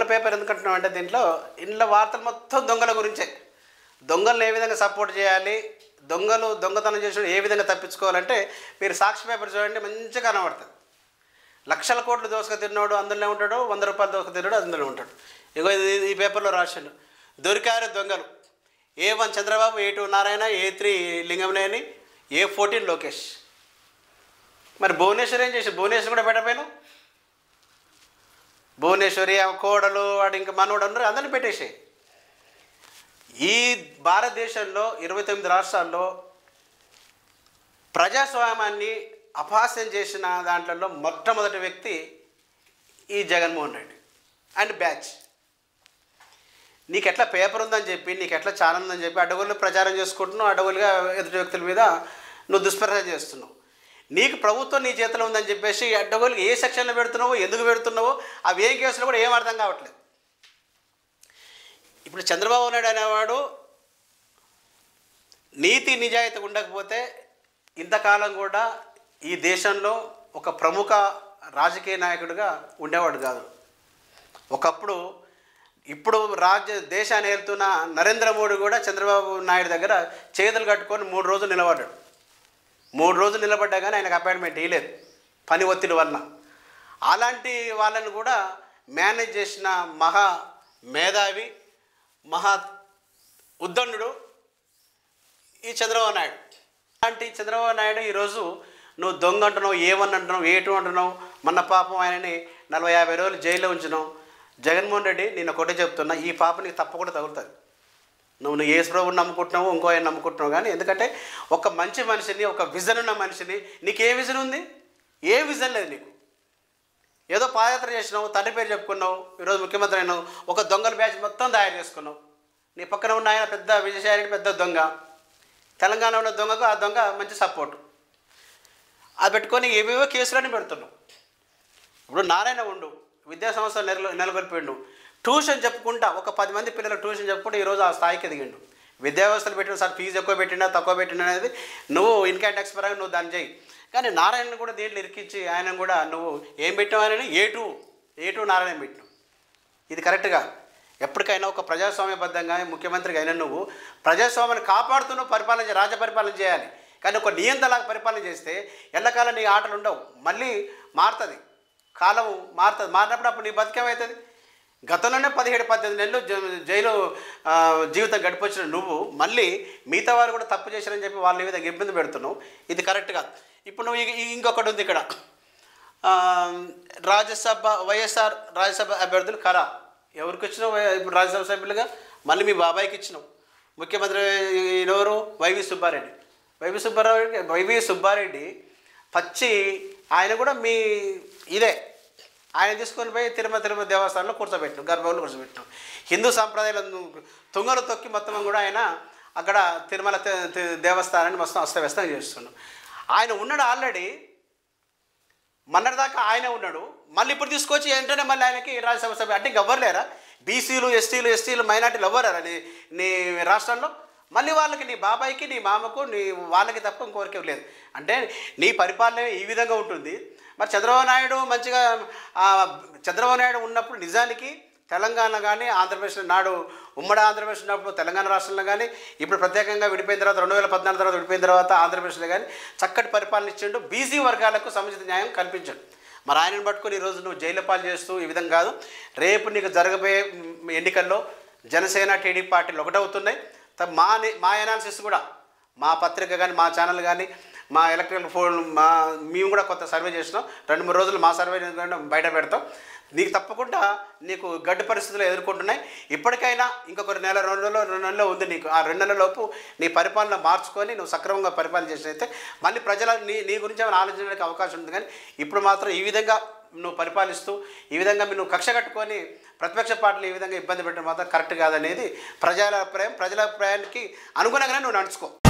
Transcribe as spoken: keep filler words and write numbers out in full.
Paper ఎందుకంటున్నాం అంటే దీంట్లో ఇంట్లో వార్తలు మొత్తం దొంగల గురించే. దొంగలను ఏ విధంగా సపోర్ట్ చేయాలి, దొంగలు దొంగతనం చేసిన ఏ విధంగా తప్పించుకోవాలంటే మీరు సాక్షి పేపర్ చూడండి, మంచిగా కనబడుతుంది. లక్షల కోట్లు దోసుక తిన్నాడు అందులోనే ఉంటాడు, వంద రూపాయలు దోసుక తిన్నాడు అందులోనే ఉంటాడు. ఇగో ఇది ఈ పేపర్లో రాశాడు, దొరికారు దొంగలు. A one Chandrababu, A two Narayana, A three Lingamaneni, A fourteen Lokesh. మరి భువనేశ్వర్ ఏం చేసి భువనేశ్వర్ కూడా పెట్టపోయినావు. భువనేశ్వరి కోడలు వాడు ఇంకా మనోడు అందరూ అందరినీ పెట్టేసాయి. ఈ భారతదేశంలో ఇరవై తొమ్మిది రాష్ట్రాల్లో ప్రజాస్వామ్యాన్ని అపహాస్యం చేసిన దాంట్లో మొట్టమొదటి వ్యక్తి ఈ జగన్మోహన్ రెడ్డి అండ్ బ్యాచ్. నీకు ఎట్లా పేపర్ ఉందని చెప్పి, నీకు ఎట్లా ఛానల్ ఉందని చెప్పి అడ్డగోలు ప్రచారం చేసుకుంటున్నావు, అడ్డగోలుగా ఎదుటి వ్యక్తుల మీద నువ్వు దుష్ప్రచారం చేస్తున్నావు. నీకు ప్రభుత్వం నీ చేతిలో ఉందని చెప్పేసి అడ్డగోలుగా ఏ సెక్షన్లో పెడుతున్నావో, ఎందుకు పెడుతున్నావో, అవి ఏ కేసులో కూడా ఏం అర్థం కావట్లేదు. ఇప్పుడు చంద్రబాబు నాయుడు అనేవాడు నీతి నిజాయితీ ఉండకపోతే ఇంతకాలం కూడా ఈ దేశంలో ఒక ప్రముఖ రాజకీయ నాయకుడిగా ఉండేవాడు కాదు. ఒకప్పుడు ఇప్పుడు రాజ్య దేశాన్ని వెళ్తున్న నరేంద్ర మోడీ కూడా చంద్రబాబు నాయుడు దగ్గర చేతులు కట్టుకొని మూడు రోజులు నిలబడ్డాడు. మూడు రోజులు నిలబడ్డా కానీ ఆయనకు అపాయింట్మెంట్ ఇవ్వలేదు పని ఒత్తిడి వల్ల. అలాంటి వాళ్ళని కూడా మేనేజ్ చేసిన మహా మేధావి, మహా ఉద్దండు ఈ చంద్రబాబు నాయుడు. అలాంటి చంద్రబాబు నాయుడు ఈరోజు నువ్వు దొంగ అంటున్నావు, ఏమని అంటున్నావు, ఏటు అంటున్నావు. మొన్న పాపం ఆయనని నలభై యాభై రోజులు జైల్లో ఉంచినావు. జగన్మోహన్ రెడ్డి నేను ఒకటే చెప్తున్నా, ఈ పాప నీకు తప్పకుండా తగులుతుంది. నువ్వు నువ్వు యేసు ప్రభువుని నమ్ముకుంటున్నావు, ఇంకో ఆయన నమ్ముకుంటున్నావు. కానీ ఎందుకంటే ఒక మంచి మనిషిని, ఒక విజన్ ఉన్న మనిషిని, నీకు ఏ విజన్ ఉంది? ఏ విజన్ లేదు నీకు. ఏదో పాదయాత్ర చేసినావు, తండ్రి పేరు చెప్పుకున్నావు, ఈరోజు ముఖ్యమంత్రి అయినావు, ఒక దొంగల బ్యాచ్ మొత్తం తయారు చేసుకున్నావు. నీ పక్కన ఉన్న ఆయన పెద్ద విజయసాయి పెద్ద దొంగ, తెలంగాణ ఉన్న దొంగకు ఆ దొంగ మంచి సపోర్టు. అది పెట్టుకొని ఏవేవో కేసులని పెడుతున్నావు. ఇప్పుడు నారాయణ ఉండు విద్యా సంస్థలు నెల నెలకొల్పిండు, ట్యూషన్ చెప్పుకుంటా ఒక పది మంది పిల్లలకు ట్యూషన్ చెప్పుకుంటే ఈరోజు ఆ స్థాయికి ఎదిగిండు. విద్యా వ్యవస్థలు పెట్టిన సార్ ఫీజు ఎక్కువ పెట్టినా తక్కువ పెట్టినా అనేది నువ్వు ఇన్కమ్ ట్యాక్స్ పరంగా నువ్వు దాన్ని చేయి. కానీ నారాయణను కూడా దీంట్లో ఇరికించి ఆయన కూడా నువ్వు ఏం పెట్టావు అని A two A two Narayana పెట్టినావు. ఇది కరెక్ట్గా ఎప్పటికైనా ఒక ప్రజాస్వామ్యబద్ధంగా ముఖ్యమంత్రిగా అయినా నువ్వు ప్రజాస్వామ్యాన్ని కాపాడుతున్నావు, పరిపాలన చేయాలి, రాజ్య పరిపాలన చేయాలి. కానీ ఒక నియంత్రణలాగా పరిపాలన చేస్తే ఎల్లకాలం నీ ఆటలు ఉండవు, మళ్ళీ మారుతుంది, కాలం మారుతుంది. మారినప్పుడు అప్పుడు నీ బతికేమవుతుంది? గతంలోనే పదిహేడు పద్దెనిమిది నెలలు జైలు జీవితం గడిపొచ్చిన నువ్వు మళ్ళీ మిగతా వారు కూడా తప్పు చేశారని చెప్పి వాళ్ళ మీద ఇబ్బంది పెడుతున్నావు. ఇది కరెక్ట్ కాదు. ఇప్పుడు నువ్వు ఇంకొకటి ఉంది ఇక్కడ, రాజ్యసభ వైఎస్ఆర్ రాజ్యసభ అభ్యర్థులు ఖరా ఎవరికి ఇచ్చినావు? ఇప్పుడు రాజ్యసభ సభ్యులుగా మళ్ళీ మీ బాబాయికి ఇచ్చినావు. ముఖ్యమంత్రి ఎవరు? Y V Subba Reddy. Y V Subba Reddy Y V Subba Reddy పచ్చి ఆయన కూడా మీ ఇదే ఆయన తీసుకొని పోయి తిరుమల తిరుమల దేవస్థానంలో కూర్చోబెట్టాం, గర్భంలో కూర్చోబెట్టాం. హిందూ సాంప్రదాయాలను తుంగలు తొక్కి మొత్తం కూడా ఆయన అక్కడ తిరుమల దేవస్థానాన్ని మొత్తం అస్తవ్యస్తం చేస్తున్నాం. ఆయన ఉన్నాడు ఆల్రెడీ, మొన్నటిదాకా ఆయనే ఉన్నాడు, మళ్ళీ ఇప్పుడు తీసుకొచ్చి ఏంటనే మళ్ళీ ఆయనకి రాజ్యసభ సభ్యులు అంటే ఇంకెవ్వరు లేరా? బీసీలు ఎస్టీలు ఎస్టీలు మైనార్టీలు ఎవ్వరారా నీ నీ రాష్ట్రంలో? మళ్ళీ వాళ్ళకి నీ బాబాయికి నీ మామకు నీ వాళ్ళకి తప్ప ఇంకోరికే లేదు. అంటే నీ పరిపాలన ఈ విధంగా ఉంటుంది. మరి చంద్రబాబు నాయుడు మంచిగా చంద్రబాబు నాయుడు ఉన్నప్పుడు నిజానికి తెలంగాణ కానీ ఆంధ్రప్రదేశ్ నాడు ఉమ్మడి ఆంధ్రప్రదేశ్ ఉన్నప్పుడు తెలంగాణ రాష్ట్రంలో కానీ ఇప్పుడు ప్రత్యేకంగా విడిపోయిన తర్వాత రెండు వేల పద్నాలుగు తర్వాత విడిపోయిన తర్వాత ఆంధ్రప్రదేశ్లో కానీ చక్కటి పరిపాలన ఇచ్చిండు, బీసీ వర్గాలకు సముచిత న్యాయం కల్పించాడు. మరి ఆయనను పట్టుకొని ఈరోజు నువ్వు జైలు పాలు చేస్తూ ఈ విధంగా కాదు. రేపు నీకు జరగబోయే ఎన్నికల్లో జనసేన టీడీపీ పార్టీలు ఒకటవుతున్నాయి. మా మా ఎనాలిసిస్ కూడా మా పత్రిక కానీ మా ఛానల్ కానీ మా ఎలక్ట్రికల్ ఫోన్ మా మేము కూడా కొత్త సర్వే చేసినాం. రెండు మూడు రోజులు మా సర్వే బయట పెడతాం. నీకు తప్పకుండా నీకు గడ్డు పరిస్థితులు ఎదుర్కొంటున్నాయి. ఇప్పటికైనా ఇంకొక నెల రెండు నెలలో రెండు నెలలో ఉంది నీకు. ఆ రెండు నెలల లోపు నీ పరిపాలన మార్చుకొని నువ్వు సక్రమంగా పరిపాలన చేసినైతే మళ్ళీ ప్రజల నీ నీ గురించి ఏమైనా ఆలోచించడానికి అవకాశం ఉంది. కానీ ఇప్పుడు మాత్రం ఈ విధంగా నువ్వు పరిపాలిస్తూ ఈ విధంగా నువ్వు కక్ష కట్టుకొని ప్రతిపక్ష పార్టీలు ఈ విధంగా ఇబ్బంది పెట్టడం మాత్రం కరెక్ట్ కాదనేది ప్రజల అభిప్రాయం. ప్రజల అభిప్రాయానికి అనుగుణంగానే నువ్వు నడుచుకో.